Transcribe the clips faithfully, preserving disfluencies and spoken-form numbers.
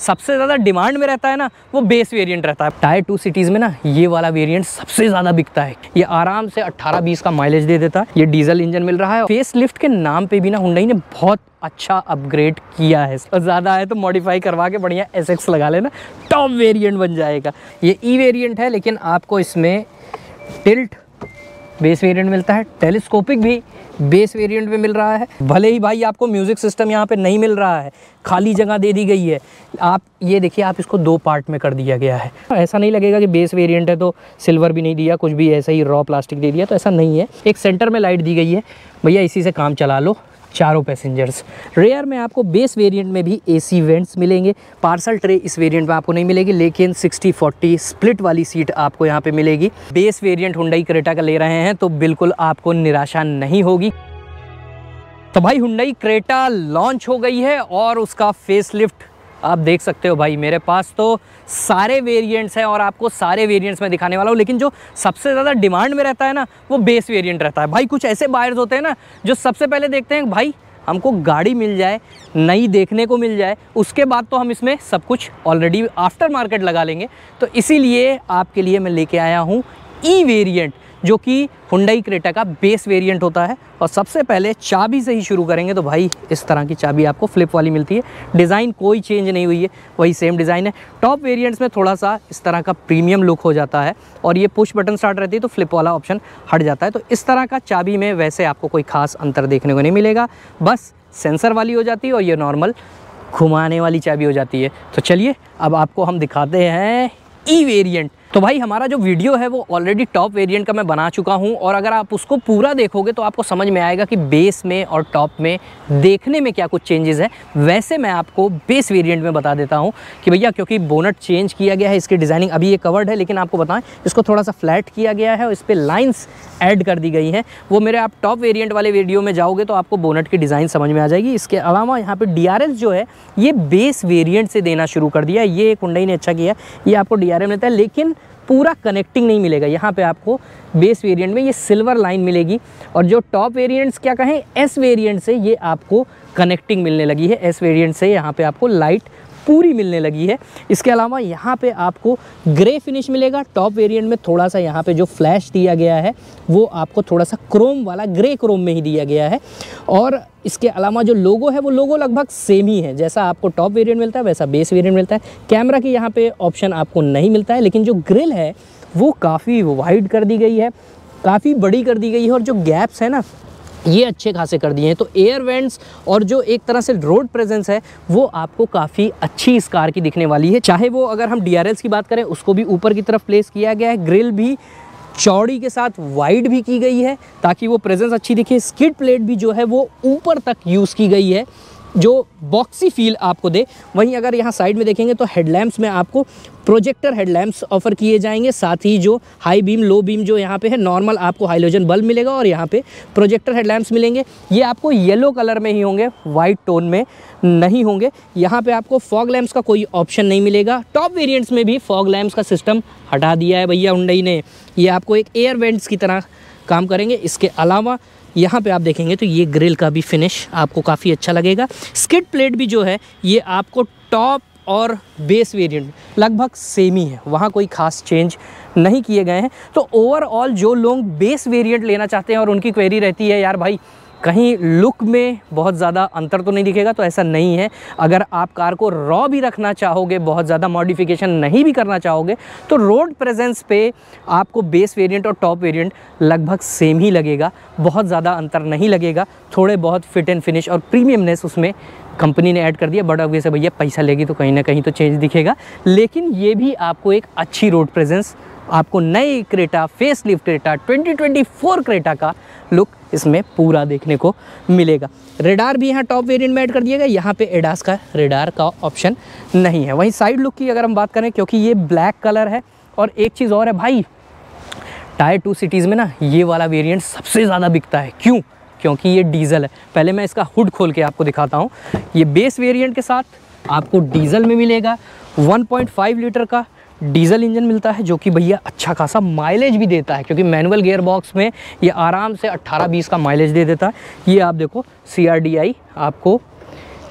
सबसे ज़्यादा डिमांड में रहता है ना, वो बेस वेरिएंट रहता है। टायर टू सिटीज़ में ना ये वाला वेरिएंट सबसे ज़्यादा बिकता है। ये आराम से अट्ठारह बीस का माइलेज दे देता है। ये डीजल इंजन मिल रहा है। फेस लिफ्ट के नाम पे भी ना हुंडई ने बहुत अच्छा अपग्रेड किया है, और ज़्यादा है तो मॉडिफाई करवा के बढ़िया एस एक्स लगा लेना, टॉप वेरिएंट बन जाएगा। ये ई वेरिएंट है, लेकिन आपको इसमें टिल्ट बेस वेरिएंट मिलता है, टेलीस्कोपिक भी बेस वेरिएंट में मिल रहा है। भले ही भाई आपको म्यूज़िक सिस्टम यहाँ पे नहीं मिल रहा है, खाली जगह दे दी गई है। आप ये देखिए, आप इसको दो पार्ट में कर दिया गया है। ऐसा नहीं लगेगा कि बेस वेरिएंट है तो सिल्वर भी नहीं दिया, कुछ भी ऐसा ही रॉ प्लास्टिक दे दिया, तो ऐसा नहीं है। एक सेंटर में लाइट दी गई है, भैया इसी से काम चला लो चारों पैसेंजर्स। रेयर में आपको बेस वेरिएंट में भी एसी वेंट्स मिलेंगे। पार्सल ट्रे इस वेरिएंट में आपको नहीं मिलेगी, लेकिन सिक्सटी फोर्टी स्प्लिट वाली सीट आपको यहाँ पे मिलेगी। बेस वेरिएंट हुंडई क्रेटा का ले रहे हैं तो बिल्कुल आपको निराशा नहीं होगी। तो भाई हुंडई क्रेटा लॉन्च हो गई है और उसका फेसलिफ्ट आप देख सकते हो। भाई मेरे पास तो सारे वेरिएंट्स हैं और आपको सारे वेरिएंट्स में दिखाने वाला हूँ, लेकिन जो सबसे ज़्यादा डिमांड में रहता है ना, वो बेस वेरिएंट रहता है। भाई कुछ ऐसे बायर्स होते हैं ना जो सबसे पहले देखते हैं भाई हमको गाड़ी मिल जाए, नई देखने को मिल जाए, उसके बाद तो हम इसमें सब कुछ ऑलरेडी आफ्टर मार्केट लगा लेंगे। तो इसीलिए आपके लिए मैं लेके आया हूँ ई वेरिएंट, जो कि हुंडई क्रेटा का बेस वेरिएंट होता है। और सबसे पहले चाबी से ही शुरू करेंगे तो भाई इस तरह की चाबी आपको फ्लिप वाली मिलती है। डिज़ाइन कोई चेंज नहीं हुई है, वही सेम डिज़ाइन है। टॉप वेरिएंट्स में थोड़ा सा इस तरह का प्रीमियम लुक हो जाता है और ये पुश बटन स्टार्ट रहती है तो फ्लिप वाला ऑप्शन हट जाता है। तो इस तरह का चाबी में वैसे आपको कोई खास अंतर देखने को नहीं मिलेगा, बस सेंसर वाली हो जाती है और ये नॉर्मल घुमाने वाली चाबी हो जाती है। तो चलिए अब आपको हम दिखाते हैं ई वेरिएंट। तो भाई हमारा जो वीडियो है वो ऑलरेडी टॉप वेरिएंट का मैं बना चुका हूँ, और अगर आप उसको पूरा देखोगे तो आपको समझ में आएगा कि बेस में और टॉप में देखने में क्या कुछ चेंजेस है। वैसे मैं आपको बेस वेरिएंट में बता देता हूँ कि भैया, क्योंकि बोनट चेंज किया गया है, इसकी डिज़ाइनिंग अभी ये कवर्ड है, लेकिन आपको बताएं इसको थोड़ा सा फ्लैट किया गया है और इस पर लाइन्स ऐड कर दी गई हैं। वो मेरे आप टॉप वेरिएंट वाले वीडियो में जाओगे तो आपको बोनट की डिज़ाइन समझ में आ जाएगी। इसके अलावा यहाँ पर डी आर एस जो है ये बेस वेरिएंट से देना शुरू कर दिया है। ये एक हुंडई ने अच्छा किया, ये आपको डी आर एस मिलता है, लेकिन पूरा कनेक्टिंग नहीं मिलेगा। यहाँ पे आपको बेस वेरिएंट में ये सिल्वर लाइन मिलेगी, और जो टॉप वेरिएंट्स क्या कहें एस वेरिएंट से ये आपको कनेक्टिंग मिलने लगी है। एस वेरिएंट से यहाँ पे आपको लाइट पूरी मिलने लगी है। इसके अलावा यहाँ पे आपको ग्रे फिनिश मिलेगा। टॉप वेरिएंट में थोड़ा सा यहाँ पे जो फ्लैश दिया गया है वो आपको थोड़ा सा क्रोम वाला ग्रे क्रोम में ही दिया गया है। और इसके अलावा जो लोगो है वो लोगो लगभग सेम ही है, जैसा आपको टॉप वेरिएंट मिलता है वैसा बेस वेरिएंट मिलता है। कैमरा की यहाँ पे ऑप्शन आपको नहीं मिलता है, लेकिन जो ग्रिल है वो काफ़ी वाइड कर दी गई है, काफ़ी बड़ी कर दी गई है, और जो गैप्स है ना ये अच्छे खासे कर दिए हैं। तो एयर वेंट्स और जो एक तरह से रोड प्रेजेंस है वो आपको काफ़ी अच्छी इस कार की दिखने वाली है। चाहे वो अगर हम डी आर एल्स की बात करें उसको भी ऊपर की तरफ प्लेस किया गया है, ग्रिल भी चौड़ी के साथ वाइड भी की गई है ताकि वो प्रेजेंस अच्छी दिखे। स्किड प्लेट भी जो है वो ऊपर तक यूज़ की गई है जो बॉक्सी फील आपको दे। वहीं अगर यहाँ साइड में देखेंगे तो हेडलैम्प्स में आपको प्रोजेक्टर हेडलैम्प्स ऑफर किए जाएंगे, साथ ही जो हाई बीम लो बीम जो यहाँ पे है नॉर्मल आपको हाइलोजन बल्ब मिलेगा और यहाँ पे प्रोजेक्टर हेडलैम्प्स मिलेंगे। ये आपको येलो कलर में ही होंगे, वाइट टोन में नहीं होंगे। यहाँ पे आपको फॉग लैम्प्स का कोई ऑप्शन नहीं मिलेगा। टॉप वेरिएंट्स में भी फॉग लैम्प्स का सिस्टम हटा दिया है भैया हुंडई ने, ये आपको एक एयर वेंट्स की तरह काम करेंगे। इसके अलावा यहाँ पे आप देखेंगे तो ये ग्रिल का भी फिनिश आपको काफ़ी अच्छा लगेगा। स्किड प्लेट भी जो है ये आपको टॉप और बेस वेरिएंट लगभग सेम ही है, वहाँ कोई खास चेंज नहीं किए गए हैं। तो ओवरऑल जो लोग बेस वेरिएंट लेना चाहते हैं और उनकी क्वेरी रहती है यार भाई कहीं लुक में बहुत ज़्यादा अंतर तो नहीं दिखेगा, तो ऐसा नहीं है। अगर आप कार को रॉ भी रखना चाहोगे, बहुत ज़्यादा मॉडिफिकेशन नहीं भी करना चाहोगे, तो रोड प्रेजेंस पे आपको बेस वेरिएंट और टॉप वेरिएंट लगभग सेम ही लगेगा, बहुत ज़्यादा अंतर नहीं लगेगा। थोड़े बहुत फिट एंड फिनिश और प्रीमियमनेस उसमें कंपनी ने ऐड कर दिया, बट ऑब्वियस है भैया पैसा लेगी तो कहीं ना कहीं तो चेंज दिखेगा, लेकिन ये भी आपको एक अच्छी रोड प्रेजेंस, आपको नई Creta facelift Creta twenty twenty four Creta का लुक इसमें पूरा देखने को मिलेगा। रेडार भी यहाँ टॉप वेरिएंट में ऐड कर दिया गया, यहाँ पे एडास का रेडार का ऑप्शन नहीं है। वहीं साइड लुक की अगर हम बात करें, क्योंकि ये ब्लैक कलर है, और एक चीज़ और है भाई, टायर टू सिटीज़ में ना ये वाला वेरिएंट सबसे ज़्यादा बिकता है। क्यों? क्योंकि ये डीजल है। पहले मैं इसका हुड खोल के आपको दिखाता हूँ। ये बेस वेरिएंट के साथ आपको डीजल में मिलेगा, वन पॉइंट फाइव लीटर का डीजल इंजन मिलता है जो कि भैया अच्छा खासा माइलेज भी देता है, क्योंकि मैनुअल गियर बॉक्स में ये आराम से अट्ठारह बीस का माइलेज दे देता है। ये आप देखो सी आर डी आई आपको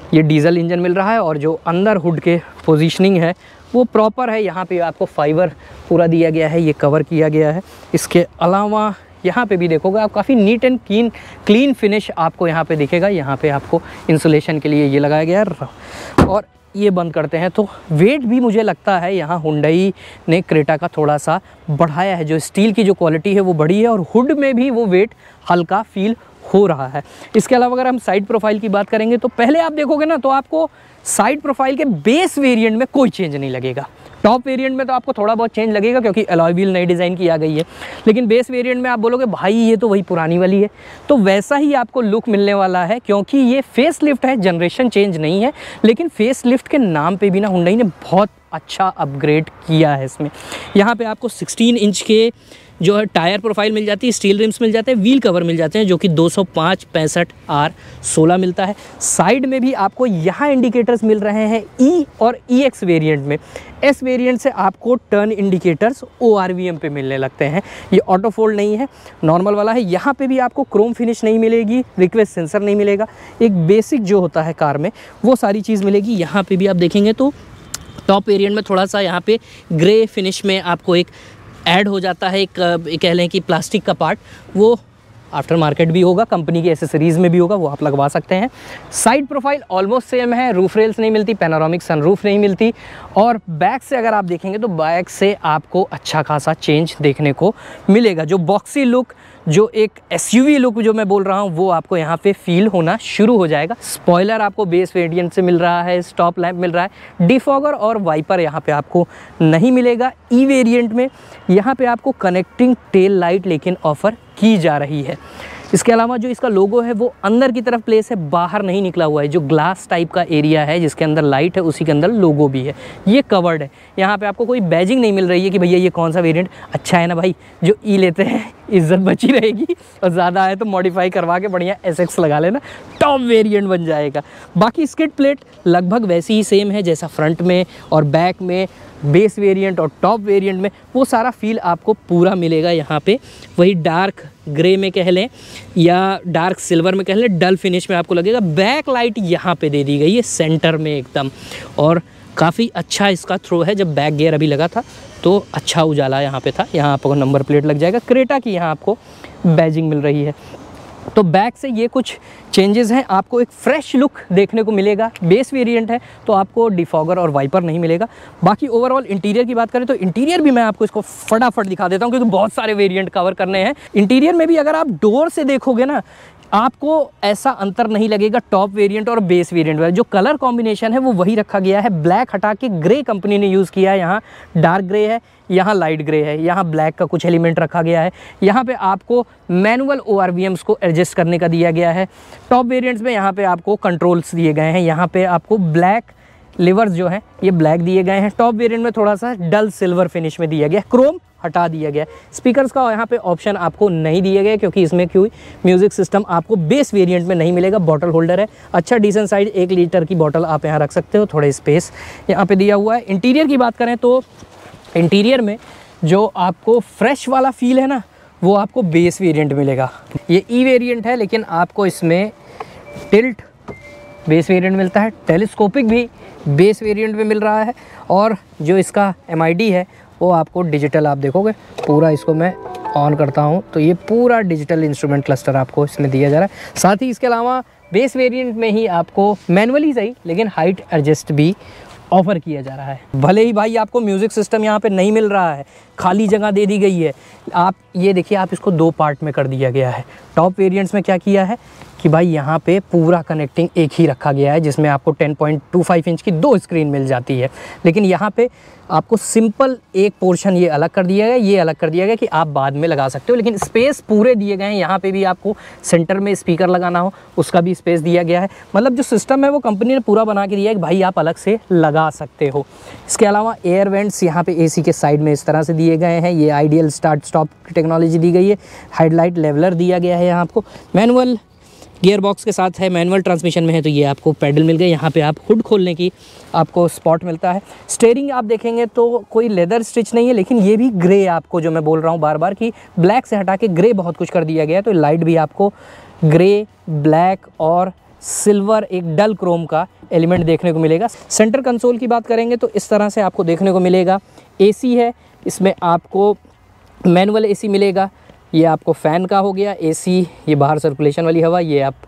ये डीजल इंजन मिल रहा है और जो अंदर हुड के पोजीशनिंग है वो प्रॉपर है। यहाँ पे आपको फाइबर पूरा दिया गया है, ये कवर किया गया है। इसके अलावा यहाँ पे भी देखोगे आप काफ़ी neat and clean clean finish आपको यहाँ पे दिखेगा। यहाँ पे आपको इंसुलेशन के लिए ये लगाया गया है। और ये बंद करते हैं तो वेट भी मुझे लगता है यहाँ हुंडई ने क्रेटा का थोड़ा सा बढ़ाया है। जो स्टील की जो क्वालिटी है वो बढ़ी है और हुड में भी वो वेट हल्का फील हो रहा है। इसके अलावा अगर हम साइड प्रोफाइल की बात करेंगे तो पहले आप देखोगे ना तो आपको साइड प्रोफाइल के बेस वेरिएंट में कोई चेंज नहीं लगेगा। टॉप वेरिएंट में तो आपको थोड़ा बहुत चेंज लगेगा क्योंकि अलॉय व्हील नई डिज़ाइन की आ गई है, लेकिन बेस वेरिएंट में आप बोलोगे भाई ये तो वही पुरानी वाली है, तो वैसा ही आपको लुक मिलने वाला है क्योंकि ये फेस लिफ्ट है, जनरेशन चेंज नहीं है। लेकिन फेस लिफ्ट के नाम पे भी ना हुंडई ने बहुत अच्छा अपग्रेड किया है इसमें। यहाँ पे आपको सिक्सटीन इंच के जो है टायर प्रोफाइल मिल जाती है, स्टील रिम्स मिल जाते हैं, व्हील कवर मिल जाते हैं जो कि दो सौ पाँच पैंसठ आर सोलह मिलता है। साइड में भी आपको यहाँ इंडिकेटर्स मिल रहे हैं ई और ई एक्स वेरिएंट में। एस वेरिएंट से आपको turn indicators O R V M पे मिलने लगते हैं। ये ऑटो फोल्ड नहीं है, नॉर्मल वाला है। यहाँ पे भी आपको क्रोम फिनिश नहीं मिलेगी, रिक्वेस्ट सेंसर नहीं मिलेगा, एक बेसिक जो होता है कार में वो सारी चीज़ मिलेगी। यहाँ पे भी आप देखेंगे तो टॉप वेरिएंट में थोड़ा सा यहाँ पे ग्रे फिनिश में आपको एक ऐड हो जाता है, एक कह लें कि प्लास्टिक का पार्ट, वो आफ्टर मार्केट भी होगा, कंपनी की एसेसरीज़ में भी होगा, वो आप लगवा सकते हैं। साइड प्रोफाइल ऑलमोस्ट सेम है, रूफ रेल्स नहीं मिलती, पैनोरामिक सनरूफ नहीं मिलती। और बैक से अगर आप देखेंगे तो बैक से आपको अच्छा खासा चेंज देखने को मिलेगा। जो बॉक्सी लुक, जो एक एसयूवी लुक जो मैं बोल रहा हूँ वो आपको यहाँ पे फील होना शुरू हो जाएगा। स्पॉइलर आपको बेस वेरिएंट से मिल रहा है, स्टॉप लैंप मिल रहा है, डिफॉगर और वाइपर यहाँ पे आपको नहीं मिलेगा। ई वेरिएंट में यहाँ पे आपको कनेक्टिंग टेल लाइट लेकिन ऑफ़र की जा रही है। इसके अलावा जो इसका लोगो है वो अंदर की तरफ प्लेस है, बाहर नहीं निकला हुआ है। जो ग्लास टाइप का एरिया है जिसके अंदर लाइट है उसी के अंदर लोगो भी है, ये कवर्ड है। यहाँ पे आपको कोई बैजिंग नहीं मिल रही है कि भैया ये कौन सा वेरिएंट। अच्छा है ना भाई, जो ई लेते हैं इज्जत बची रहेगी और ज़्यादा है तो मॉडिफाई करवा के बढ़िया एस एक्स लगा लेना, टॉप वेरिएंट बन जाएगा। बाकी स्किड प्लेट लगभग वैसी ही सेम है जैसा फ्रंट में और बैक में बेस वेरिएंट और टॉप वेरिएंट में, वो सारा फील आपको पूरा मिलेगा यहाँ पे। वही डार्क ग्रे में कह लें या डार्क सिल्वर में कह लें, डल फिनिश में आपको लगेगा। बैक लाइट यहाँ पे दे दी गई है सेंटर में एकदम, और काफ़ी अच्छा इसका थ्रो है। जब बैक गियर अभी लगा था तो अच्छा उजाला यहाँ पे था। यहाँ आपको नंबर प्लेट लग जाएगा, क्रेटा की यहाँ आपको बैजिंग मिल रही है। तो बैक से ये कुछ चेंजेस हैं, आपको एक फ्रेश लुक देखने को मिलेगा। बेस वेरिएंट है तो आपको डिफॉगर और वाइपर नहीं मिलेगा। बाकी ओवरऑल इंटीरियर की बात करें तो इंटीरियर भी मैं आपको इसको फटाफट दिखा देता हूँ क्योंकि बहुत सारे वेरिएंट कवर करने हैं। इंटीरियर में भी अगर आप डोर से देखोगे ना आपको ऐसा अंतर नहीं लगेगा टॉप वेरिएंट और बेस वेरिएंट में। जो कलर कॉम्बिनेशन है वो वही रखा गया है, ब्लैक हटा के ग्रे कंपनी ने यूज़ किया है। यहाँ डार्क ग्रे है, यहाँ लाइट ग्रे है, यहाँ ब्लैक का कुछ एलिमेंट रखा गया है। यहाँ पे आपको manual O R V Ms को एडजस्ट करने का दिया गया है। टॉप वेरिएंट्स में यहाँ पे आपको कंट्रोल्स दिए गए हैं। यहाँ पे आपको ब्लैक लिवर्स जो हैं ये ब्लैक दिए गए हैं। टॉप वेरिएंट में थोड़ा सा डल सिल्वर फिनिश में दिया गया, क्रोम हटा दिया गया। स्पीकर्स का यहाँ पे ऑप्शन आपको नहीं दिए गए क्योंकि इसमें क्यों म्यूज़िक सिस्टम आपको बेस वेरिएंट में नहीं मिलेगा। बॉटल होल्डर है, अच्छा डिसेंट साइज, एक लीटर की बॉटल आप यहाँ रख सकते हो, थोड़ा स्पेस यहाँ पे दिया हुआ है। इंटीरियर की बात करें तो इंटीरियर में जो आपको फ्रेश वाला फील है ना वो आपको बेस वेरिएंट मिलेगा। ये ई वेरिएंट है लेकिन आपको इसमें टिल्ट बेस वेरिएंट मिलता है, टेलीस्कोपिक भी बेस वेरिएंट में मिल रहा है। और जो इसका एम आई डी है वो आपको डिजिटल, आप देखोगे पूरा, इसको मैं ऑन करता हूँ तो ये पूरा डिजिटल इंस्ट्रूमेंट क्लस्टर आपको इसमें दिया जा रहा है। साथ ही इसके अलावा बेस वेरिएंट में ही आपको मैनुअली सही लेकिन हाइट एडजस्ट भी ऑफ़र किया जा रहा है। भले ही भाई आपको म्यूज़िक सिस्टम यहाँ पे नहीं मिल रहा है, खाली जगह दे दी गई है। आप ये देखिए, आप इसको दो पार्ट में कर दिया गया है। टॉप वेरिएंट्स में क्या किया है कि भाई यहाँ पे पूरा कनेक्टिंग एक ही रखा गया है जिसमें आपको ten point two five inch की दो स्क्रीन मिल जाती है। लेकिन यहाँ पे आपको सिंपल एक पोर्शन ये अलग कर दिया गया, ये अलग कर दिया गया कि आप बाद में लगा सकते हो, लेकिन स्पेस पूरे दिए गए हैं। यहाँ पे भी आपको सेंटर में स्पीकर लगाना हो उसका भी स्पेस दिया गया है। मतलब जो सिस्टम है वो कंपनी ने पूरा बना के दिया है कि भाई आप अलग से लगा सकते हो। इसके अलावा एयर वेंट्स यहाँ पे एसी के साइड में इस तरह से दिए गए हैं। ये आइडियल स्टार्ट स्टॉप टेक्नोलॉजी दी गई है। हेडलाइट लेवलर दिया गया है यहाँ आपको। मैनुअल गियर बॉक्स के साथ है, मैनुअल ट्रांसमिशन में है तो ये आपको पैडल मिल गए। यहाँ पे आप हुड खोलने की आपको स्पॉट मिलता है। स्टीयरिंग आप देखेंगे तो कोई लेदर स्टिच नहीं है, लेकिन ये भी ग्रे आपको, जो मैं बोल रहा हूँ बार बार कि ब्लैक से हटा के ग्रे बहुत कुछ कर दिया गया है। तो लाइट भी आपको ग्रे, ब्लैक और सिल्वर एक डल क्रोम का एलिमेंट देखने को मिलेगा। सेंटर कंसोल की बात करेंगे तो इस तरह से आपको देखने को मिलेगा। एसी है, इसमें आपको मैनुअल एसी मिलेगा। ये आपको फ़ैन का हो गया एसी, ये बाहर सर्कुलेशन वाली हवा, ये आप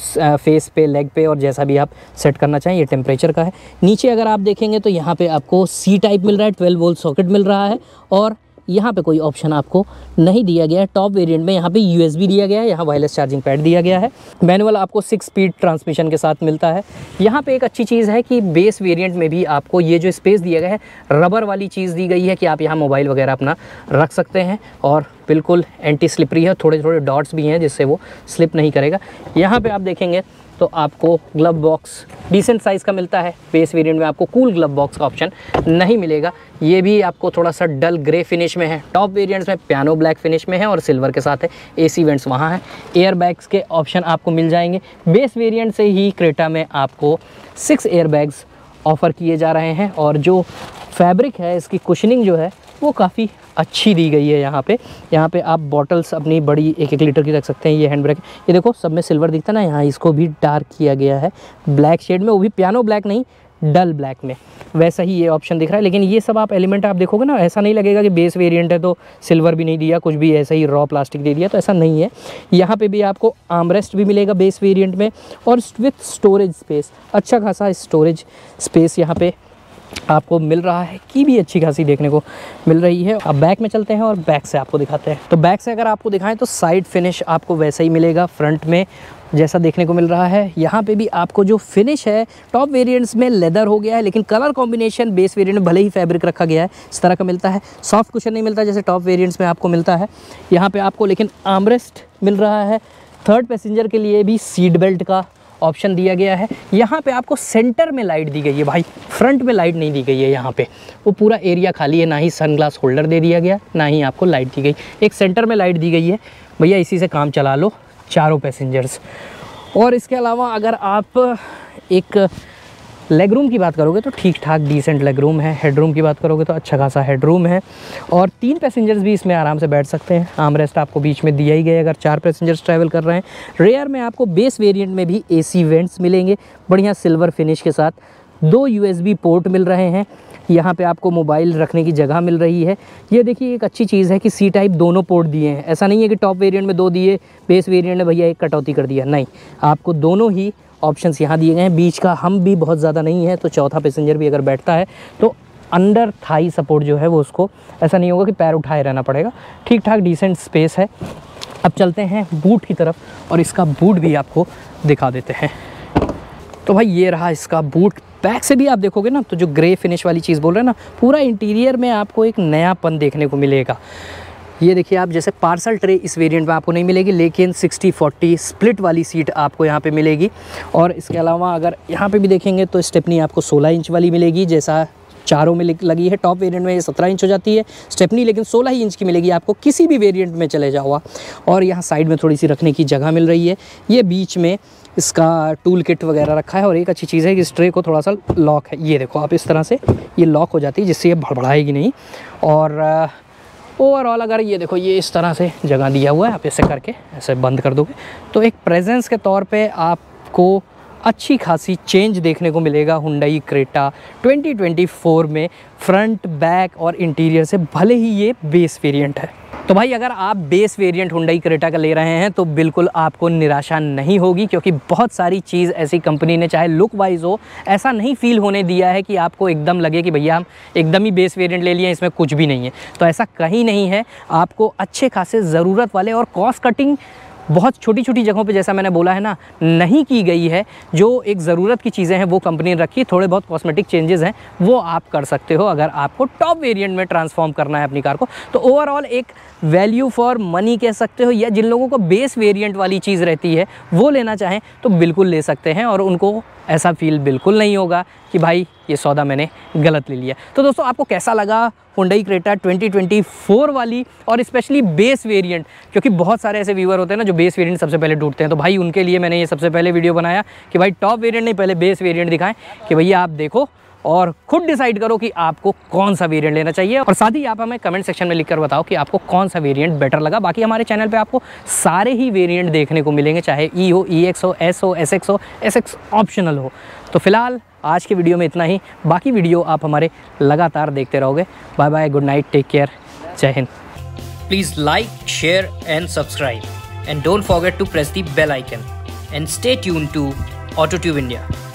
फेस पे, लेग पे और जैसा भी आप सेट करना चाहें। ये टेम्परेचर का है। नीचे अगर आप देखेंगे तो यहाँ पे आपको सी टाइप मिल रहा है, ट्वेल्व वोल्ट सॉकेट मिल रहा है और यहाँ पे कोई ऑप्शन आपको नहीं दिया गया है। टॉप वेरिएंट में यहाँ पे यूएसबी दिया गया है, यहाँ वायरलेस चार्जिंग पैड दिया गया है। मैनुअल आपको सिक्स स्पीड ट्रांसमिशन के साथ मिलता है। यहाँ पे एक अच्छी चीज़ है कि बेस वेरिएंट में भी आपको ये जो स्पेस दिया गया है, रबर वाली चीज़ दी गई है कि आप यहाँ मोबाइल वगैरह अपना रख सकते हैं और बिल्कुल एंटी स्लिपरी है। थोड़े थोड़े डॉट्स भी हैं जिससे वो स्लिप नहीं करेगा। यहाँ पे आप देखेंगे तो आपको ग्लव बॉक्स डिसेंट साइज़ का मिलता है। बेस वेरिएंट में आपको कूल ग्लव बॉक्स का ऑप्शन नहीं मिलेगा। ये भी आपको थोड़ा सा डल ग्रे फिनिश में है। टॉप वेरिएंट्स में पियानो ब्लैक फिनिश में है और सिल्वर के साथ है। एसी वेंट्स वहाँ है। एयर बैग्स के ऑप्शन आपको मिल जाएंगे। बेस वेरिएंट से ही क्रेटा में आपको सिक्स एयर बैग्स ऑफ़र किए जा रहे हैं और जो फैब्रिक है, इसकी कुशनिंग जो है वो काफ़ी अच्छी दी गई है। यहाँ पे यहाँ पे आप बॉटल्स अपनी बड़ी एक एक लीटर की रख सकते हैं। ये हैंड ब्रेक, ये देखो सब में सिल्वर दिखता है ना, यहाँ इसको भी डार्क किया गया है ब्लैक शेड में, वो भी पियानो ब्लैक नहीं, डल ब्लैक में। वैसा ही ये ऑप्शन दिख रहा है। लेकिन ये सब आप एलिमेंट आप देखोगे ना, ऐसा नहीं लगेगा कि बेस वेरिएंट है तो सिल्वर भी नहीं दिया, कुछ भी ऐसा ही रॉ प्लास्टिक दे दिया, तो ऐसा नहीं है। यहाँ पे भी आपको आर्मरेस्ट भी मिलेगा बेस वेरिएंट में और विथ स्टोरेज स्पेस, अच्छा खासा स्टोरेज स्पेस यहाँ पे आपको मिल रहा है। की भी अच्छी खासी देखने को मिल रही है। अब बैक में चलते हैं और बैक से आपको दिखाते हैं। तो बैक से अगर आपको दिखाएं तो साइड फिनिश आपको वैसा ही मिलेगा फ्रंट में जैसा देखने को मिल रहा है। यहाँ पे भी आपको जो फिनिश है टॉप वेरिएंट्स में लेदर हो गया है, लेकिन कलर कॉम्बिनेशन बेस वेरिएंट में भले ही फैब्रिक रखा गया है इस तरह का मिलता है। सॉफ्ट कुशन नहीं मिलता जैसे टॉप वेरिएंट्स में आपको मिलता है। यहाँ पे आपको लेकिन आर्मरेस्ट मिल रहा है। थर्ड पैसेंजर के लिए भी सीट बेल्ट का ऑप्शन दिया गया है। यहाँ पे आपको सेंटर में लाइट दी गई है भाई, फ्रंट में लाइट नहीं दी गई है। यहाँ पे वो पूरा एरिया खाली है, ना ही सनग्लास होल्डर दे दिया गया, ना ही आपको लाइट दी गई। एक सेंटर में लाइट दी गई है, भैया इसी से काम चला लो चारों पैसेंजर्स। और इसके अलावा अगर आप एक लेग रूम की बात करोगे तो ठीक ठाक डिसेंट लेग रूम है। हेड रूम की बात करोगे तो अच्छा खासा हेड रूम है और तीन पैसेंजर्स भी इसमें आराम से बैठ सकते हैं। आर्मरेस्ट आपको बीच में दिया ही गया अगर चार पैसेंजर्स ट्रैवल कर रहे हैं। रेयर में आपको बेस वेरिएंट में भी एसी वेंट्स मिलेंगे बढ़िया सिल्वर फिनिश के साथ। दो यूएसबी पोर्ट मिल रहे हैं। यहाँ पे आपको मोबाइल रखने की जगह मिल रही है। ये देखिए एक अच्छी चीज़ है कि सी टाइप दोनों पोर्ट दिए हैं। ऐसा नहीं है कि टॉप वेरिएंट में दो दिए, बेस वेरिएंट में भैया एक कटौती कर दिया, नहीं, आपको दोनों ही ऑप्शंस यहाँ दिए गए हैं। बीच का हम भी बहुत ज़्यादा नहीं है तो चौथा पैसेंजर भी अगर बैठता है तो अंडर थाई सपोर्ट जो है वो उसको ऐसा नहीं होगा कि पैर उठाए रहना पड़ेगा। ठीक ठाक डिसेंट स्पेस है। अब चलते हैं बूट की तरफ और इसका बूट भी आपको दिखा देते हैं। तो भाई ये रहा इसका बूट। बैक से भी आप देखोगे ना तो जो ग्रे फिनिश वाली चीज़ बोल रहे हैं ना, पूरा इंटीरियर में आपको एक नयापन देखने को मिलेगा। ये देखिए आप, जैसे पार्सल ट्रे इस वेरिएंट में आपको नहीं मिलेगी, लेकिन सिक्सटी फोर्टी स्प्लिट वाली सीट आपको यहाँ पे मिलेगी। और इसके अलावा अगर यहाँ पे भी देखेंगे तो स्टेपनी आपको सोलह इंच वाली मिलेगी, जैसा चारों में लगी है। टॉप वेरिएंट में ये सत्रह इंच हो जाती है स्टेपनी, लेकिन सोलह ही इंच की मिलेगी आपको किसी भी वेरिएंट में चले जाओ। और यहाँ साइड में थोड़ी सी रखने की जगह मिल रही है। ये बीच में इसका टूल किट वगैरह रखा है। और एक अच्छी चीज़ है कि इस ट्रे को थोड़ा सा लॉक है, ये देखो आप, इस तरह से ये लॉक हो जाती है जिससे ये भड़बड़ाएगी नहीं। और ओवरऑल अगर ये देखो ये इस तरह से जगह दिया हुआ है, आप ऐसे करके ऐसे बंद कर दोगे तो एक प्रेजेंस के तौर पे आपको अच्छी खासी चेंज देखने को मिलेगा Hyundai Creta twenty twenty four में फ्रंट बैक और इंटीरियर से, भले ही ये बेस वेरिएंट है। तो भाई अगर आप बेस वेरिएंट हुंडई क्रेटा का ले रहे हैं तो बिल्कुल आपको निराशा नहीं होगी, क्योंकि बहुत सारी चीज़ ऐसी कंपनी ने चाहे लुक वाइज हो ऐसा नहीं फील होने दिया है कि आपको एकदम लगे कि भैया हम एकदम ही बेस वेरिएंट ले लिए, इसमें कुछ भी नहीं है। तो ऐसा कहीं नहीं है। आपको अच्छे खासे ज़रूरत वाले और कॉस्ट कटिंग बहुत छोटी छोटी जगहों पे, जैसा मैंने बोला है ना, नहीं की गई है। जो एक ज़रूरत की चीज़ें हैं वो कंपनी ने रखी, थोड़े बहुत कॉस्मेटिक चेंजेस हैं वो आप कर सकते हो अगर आपको टॉप वेरिएंट में ट्रांसफॉर्म करना है अपनी कार को। तो ओवरऑल एक वैल्यू फॉर मनी कह सकते हो, या जिन लोगों को बेस वेरिएंट वाली चीज़ रहती है वो लेना चाहें तो बिल्कुल ले सकते हैं और उनको ऐसा फील बिल्कुल नहीं होगा कि भाई ये सौदा मैंने गलत ले लिया। तो दोस्तों आपको कैसा लगा Hyundai Creta twenty twenty four वाली और स्पेशली बेस वेरिएंट, क्योंकि बहुत सारे ऐसे व्यूअर होते हैं ना जो बेस वेरिएंट सबसे पहले ढूंढते हैं। तो भाई उनके लिए मैंने ये सबसे पहले वीडियो बनाया कि भाई टॉप वेरिएंट नहीं, पहले बेस वेरिएंट दिखाएं कि भैया आप देखो और खुद डिसाइड करो कि आपको कौन सा वेरिएंट लेना चाहिए। और साथ ही आप हमें कमेंट सेक्शन में लिखकर बताओ कि आपको कौन सा वेरिएंट बेटर लगा। बाकी हमारे चैनल पे आपको सारे ही वेरिएंट देखने को मिलेंगे, चाहे ई हो, ई एक्स हो, एस हो, एस एक्स हो, एस एक्स ऑप्शनल हो। तो फिलहाल आज के वीडियो में इतना ही। बाकी वीडियो आप हमारे लगातार देखते रहोगे। Bye bye, good night, take care, जय हिंद। Please like, share and subscribe and don't forget to press the bell icon and stay tuned to Autotube India.